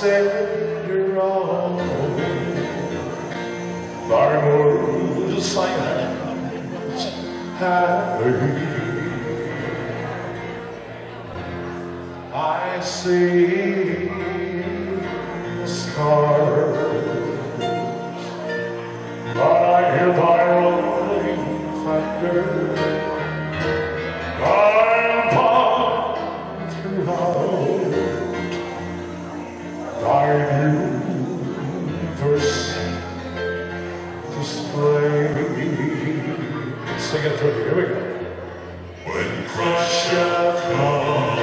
Savior of thy word silence happy. I see the stars, but I hear thy rolling thunder. I'm bound throughout thy universe display. Sing it through. Here we go. When Christ shall come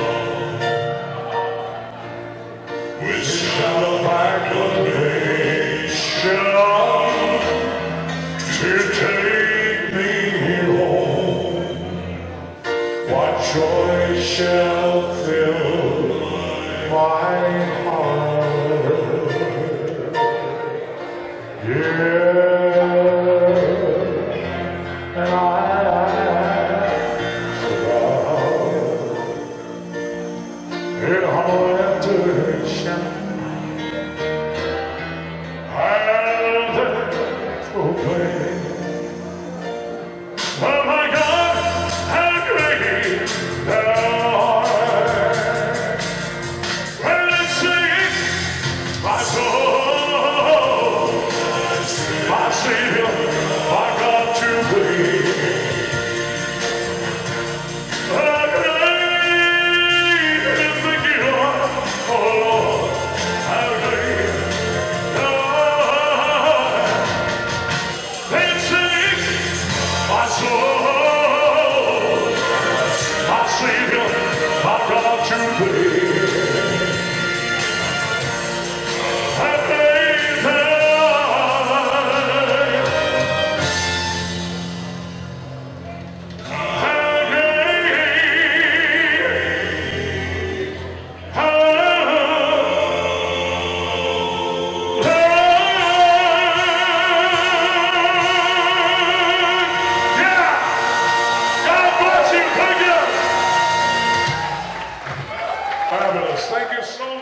with shout of acclamation to take me home, what joy shall fill my heart? Yeah, and I in humble adoration I'll proclaim, oh my God, how great thou art. When it sings my soul, my Savior, my God to thee. Fabulous. Thank you so much.